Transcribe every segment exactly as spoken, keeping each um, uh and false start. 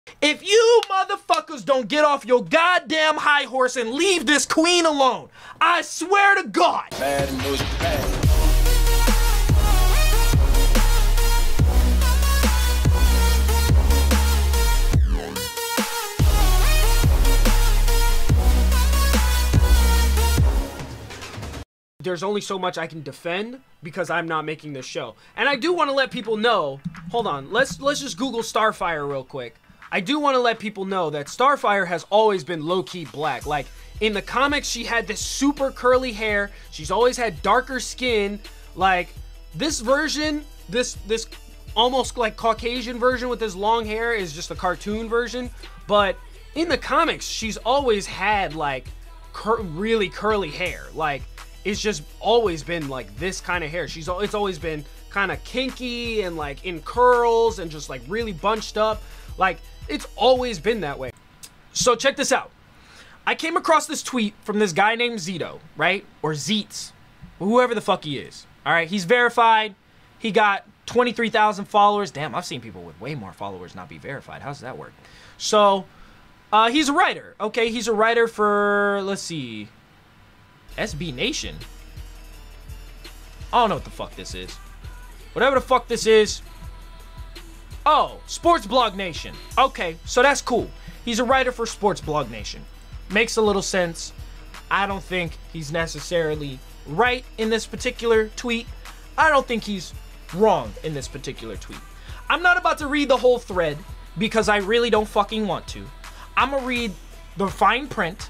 If you motherfuckers don't get off your goddamn high horse and leave this queen alone, I swear to God. Bad news, bad. There's only so much I can defend because I'm not making this show. And I do want to let people know, hold on, let's let's just Google Starfire real quick. I do want to let people know that Starfire has always been low-key black. Like, in the comics, she had this super curly hair. She's always had darker skin. Like, this version, this this almost like Caucasian version with this long hair is just a cartoon version. But in the comics, she's always had, like, cur really curly hair. Like, it's just always been, like, this kind of hair. She's It's always been kind of kinky and, like, in curls and just, like, really bunched up. Like, it's always been that way. So check this out. I came across this tweet from this guy named Zito, right? Or Zeets, whoever the fuck he is. All right, he's verified. He got twenty-three thousand followers. Damn, I've seen people with way more followers not be verified. How does that work? So, uh, he's a writer. Okay, he's a writer for, let's see, S B Nation. I don't know what the fuck this is. Whatever the fuck this is. Oh, Sports Blog Nation. Okay, so that's cool. He's a writer for Sports Blog Nation. Makes a little sense. I don't think he's necessarily right in this particular tweet. I don't think he's wrong in this particular tweet. I'm not about to read the whole thread because I really don't fucking want to. I'm gonna read the fine print.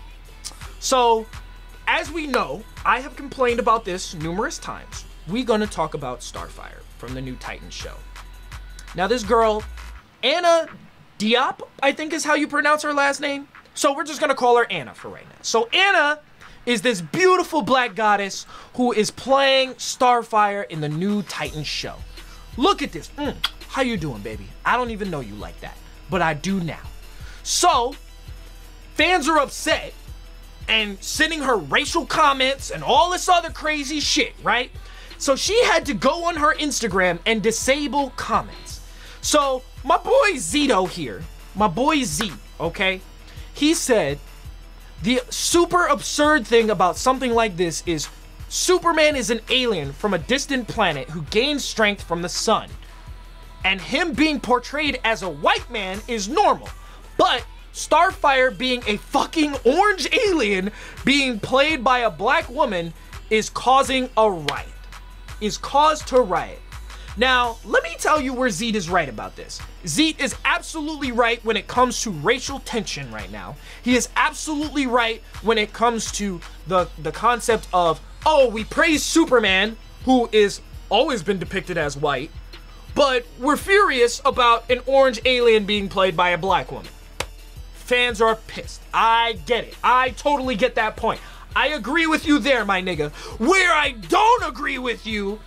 So, as we know, I have complained about this numerous times. We're gonna talk about Starfire from the new Titans show. Now, this girl, Anna Diop, I think is how you pronounce her last name. So we're just going to call her Anna for right now. So Anna is this beautiful black goddess who is playing Starfire in the new Titans show. Look at this. Mm, how you doing, baby? I don't even know you like that, but I do now. So, fans are upset and sending her racial comments and all this other crazy shit, right? So she had to go on her Instagram and disable comments. So, my boy Zito here, my boy Z, okay? He said, the super absurd thing about something like this is Superman is an alien from a distant planet who gains strength from the sun. And him being portrayed as a white man is normal. But Starfire being a fucking orange alien being played by a black woman is causing a riot. Is caused to riot. Now, let me tell you where Zeet is right about this. Zeet is absolutely right when it comes to racial tension right now. He is absolutely right when it comes to the, the concept of, oh, we praise Superman, who is always been depicted as white, but we're furious about an orange alien being played by a black woman. Fans are pissed. I get it. I totally get that point. I agree with you there, my nigga. Where I don't agree with you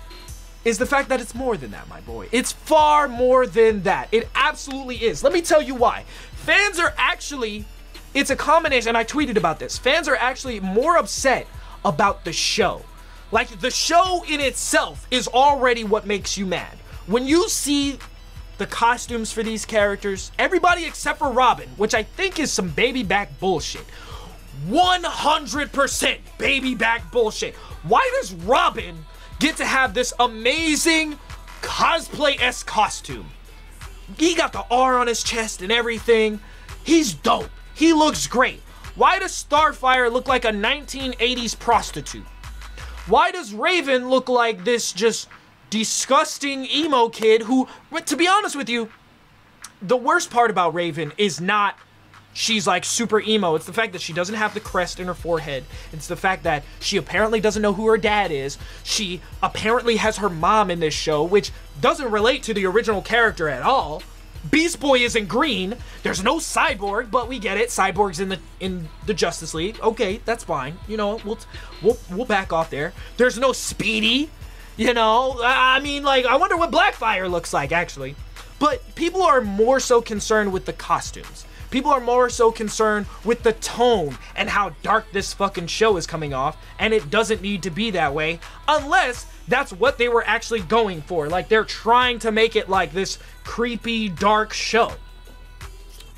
is the fact that it's more than that, my boy. It's far more than that. It absolutely is. Let me tell you why. Fans are actually, it's a combination, and I tweeted about this. Fans are actually more upset about the show. Like, the show in itself is already what makes you mad. When you see the costumes for these characters, everybody except for Robin, which I think is some baby back bullshit. one hundred percent baby back bullshit. Why does Robin get to have this amazing cosplay-esque costume? He got the R on his chest and everything. He's dope. He looks great. Why does Starfire look like a nineteen eighties prostitute? Why does Raven look like this just disgusting emo kid who, to be honest with you, the worst part about Raven is not she's like super emo. It's the fact that she doesn't have the crest in her forehead. It's the fact that she apparently doesn't know who her dad is. She apparently has her mom in this show, which doesn't relate to the original character at all. Beast Boy isn't green. There's no Cyborg, but we get it. Cyborg's in the in the Justice League. Okay, that's fine. You know, we'll we'll we'll back off there. There's no Speedy. You know, I mean, like, I wonder what Blackfire looks like, actually. But people are more so concerned with the costumes. People are more so concerned with the tone and how dark this fucking show is coming off, and it doesn't need to be that way unless that's what they were actually going for. Like, they're trying to make it like this creepy, dark show.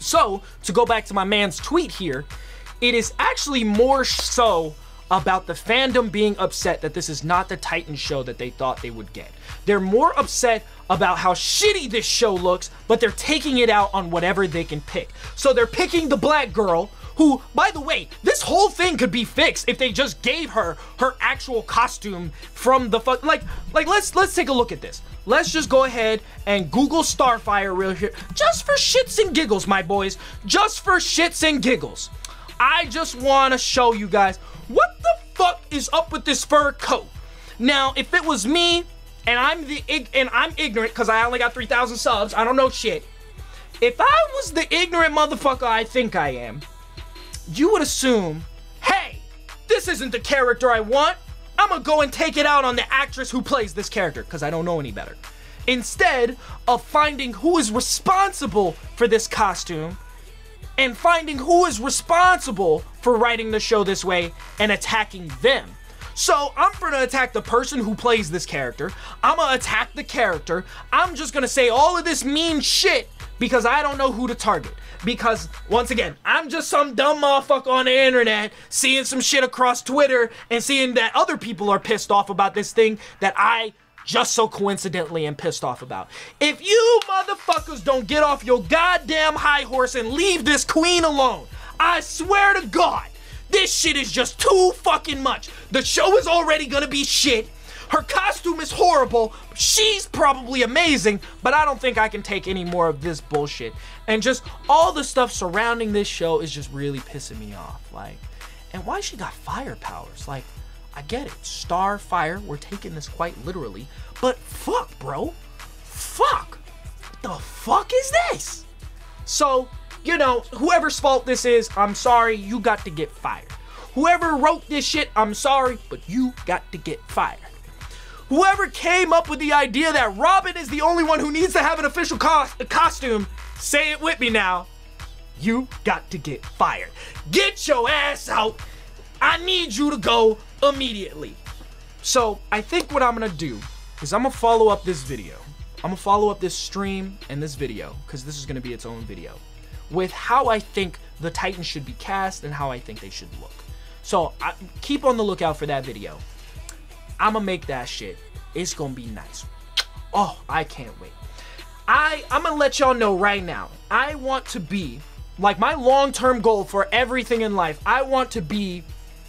So, to go back to my man's tweet here, it is actually more so about the fandom being upset that this is not the Titan show that they thought they would get. They're more upset about how shitty this show looks, but they're taking it out on whatever they can pick. So they're picking the black girl, who, by the way, this whole thing could be fixed if they just gave her her actual costume from the fuck. Like, like let's let's take a look at this. Let's just go ahead and Google Starfire real here, just for shits and giggles, my boys. Just for shits and giggles. I just want to show you guys what the fuck is up with this fur coat. Now, if it was me and I'm the and I'm ignorant because I only got three thousand subs, I don't know shit. If I was the ignorant motherfucker I think I am, you would assume, hey, this isn't the character I want. I'm gonna go and take it out on the actress who plays this character because I don't know any better. Instead of finding who is responsible for this costume and finding who is responsible for writing the show this way and attacking them. So I'm gonna attack the person who plays this character. I'm gonna attack the character. I'm just gonna say all of this mean shit because I don't know who to target. Because, once again, I'm just some dumb motherfucker on the internet seeing some shit across Twitter and seeing that other people are pissed off about this thing that I just so coincidentally am pissed off about. If you motherfuckers don't get off your goddamn high horse and leave this queen alone, I swear to God, this shit is just too fucking much. The show is already gonna be shit. Her costume is horrible. She's probably amazing, but I don't think I can take any more of this bullshit. And just all the stuff surrounding this show is just really pissing me off. Like, and why she got fire powers? Like, I get it. Starfire, we're taking this quite literally. But fuck, bro. Fuck. What the fuck is this? So, you know, whoever's fault this is, I'm sorry, you got to get fired. Whoever wrote this shit, I'm sorry, but you got to get fired. Whoever came up with the idea that Robin is the only one who needs to have an official co costume, say it with me now, you got to get fired. Get your ass out. I need you to go immediately. So I think what I'm gonna do is I'm gonna follow up this video. I'm gonna follow up this stream and this video, because this is gonna be its own video, with how I think the Titans should be cast and how I think they should look. So I, keep on the lookout for that video. I'm gonna make that shit. It's gonna be nice. Oh, I can't wait. I, I'm gonna let y'all know right now. I want to be, like, my long-term goal for everything in life, I want to be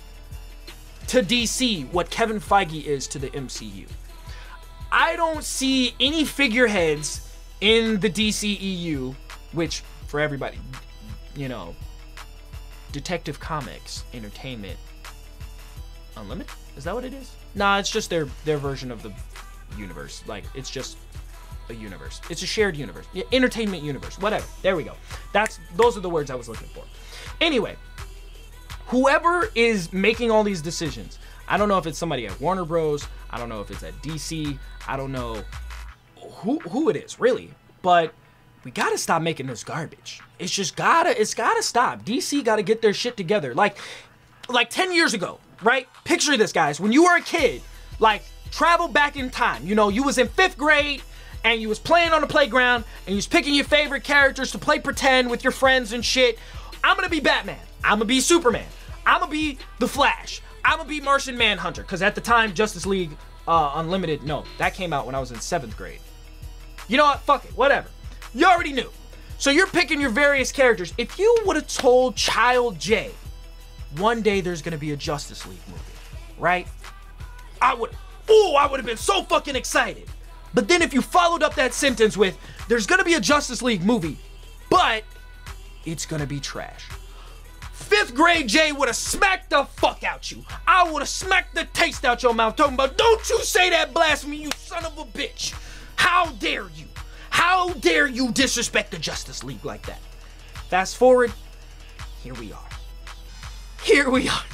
to D C what Kevin Feige is to the M C U. I don't see any figureheads in the D C E U, which, for everybody, you know, Detective Comics Entertainment Unlimited? Is that what it is? Nah, it's just their their version of the universe. Like, it's just a universe. It's a shared universe. Yeah, entertainment universe. Whatever. There we go. That's those are the words I was looking for. Anyway, whoever is making all these decisions, I don't know if it's somebody at Warner Bros. I don't know if it's at D C. I don't know who who it is, really. But we gotta stop making this garbage. It's just gotta, it's gotta stop. D C gotta get their shit together. Like, like ten years ago, right? Picture this, guys. When you were a kid, like, travel back in time. You know, you was in fifth grade, and you was playing on the playground, and you was picking your favorite characters to play pretend with your friends and shit. I'm gonna be Batman. I'm gonna be Superman. I'm gonna be The Flash. I'm gonna be Martian Manhunter, because at the time, Justice League uh, Unlimited, no, that came out when I was in seventh grade. You know what? Fuck it. Whatever. You already knew. So you're picking your various characters. If you would have told Child J, one day there's gonna be a Justice League movie, right? I would, oh, I would have been so fucking excited. But then if you followed up that sentence with, there's gonna be a Justice League movie, but it's gonna be trash. Fifth grade Jay would have smacked the fuck out you. I would have smacked the taste out your mouth talking about, don't you say that blasphemy, you son of a bitch. How dare you? How dare you disrespect the Justice League like that? Fast forward, here we are. Here we are.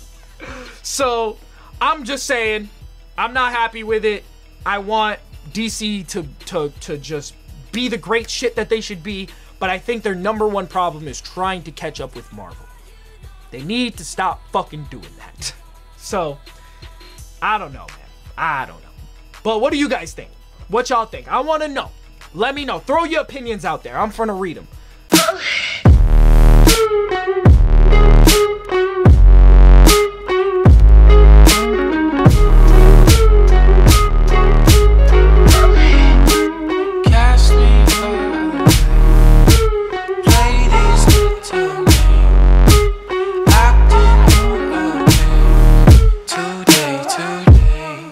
So, I'm just saying, I'm not happy with it. I want D C to, to, to just be the great shit that they should be, but I think their number one problem is trying to catch up with Marvel. They need to stop fucking doing that. So, I don't know, man. I don't know. But what do you guys think? What y'all think? I want to know. Let me know. Throw your opinions out there. I'm finna read them.